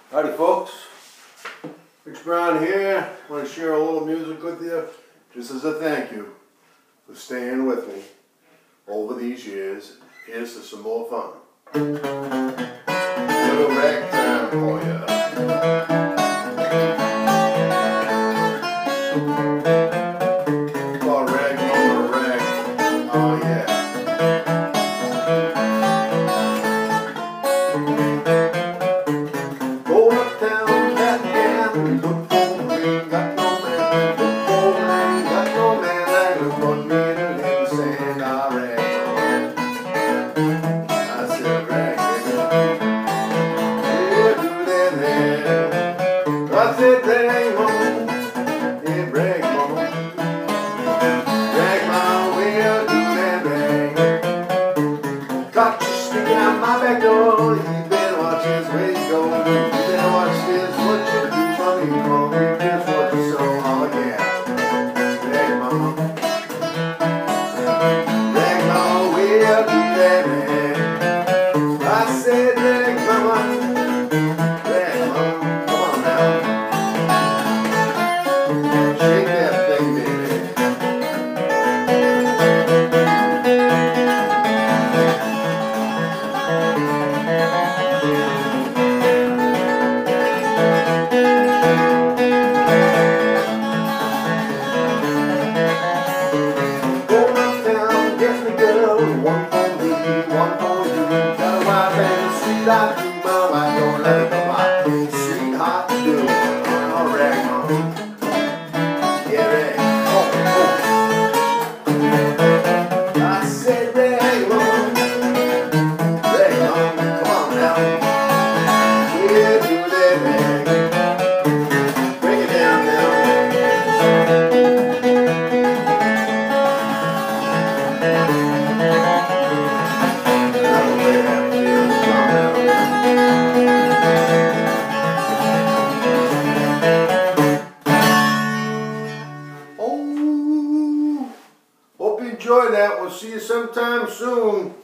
Howdy folks, Rich Brown here. I want to share a little music with you just as a thank you for staying with me over these years. Here's to some more fun. Little ragtime for ya. Called Rag Mama Rag. Oh yeah. Go uptown, got down, look for me, got no man, look for me, got no man, like look for me in the sand, I rag mama. I said rag, baby. Yeah, do that there. I said rag mama, yeah, rag mama. Rag mama, well, do that rag. Got you sneaking out my back door, you better watch this way you go. Watch this, what you do for me, mommy, just what you saw, oh yeah. Rag mama. Rag mama, we'll do that, man. I said rag mama. Rag mama, come on now. Shake that thing, baby. One for me, one for you. Got a wife and a sweetheart, do my wife, don't let it go by. Sweetheart, do it. Oh, rag mama. Yeah, rag. Oh. I said rag mama. Rag mama, come on now. Yeah, do that rag. Break it down now. Hope you enjoyed that. We'll see you sometime soon.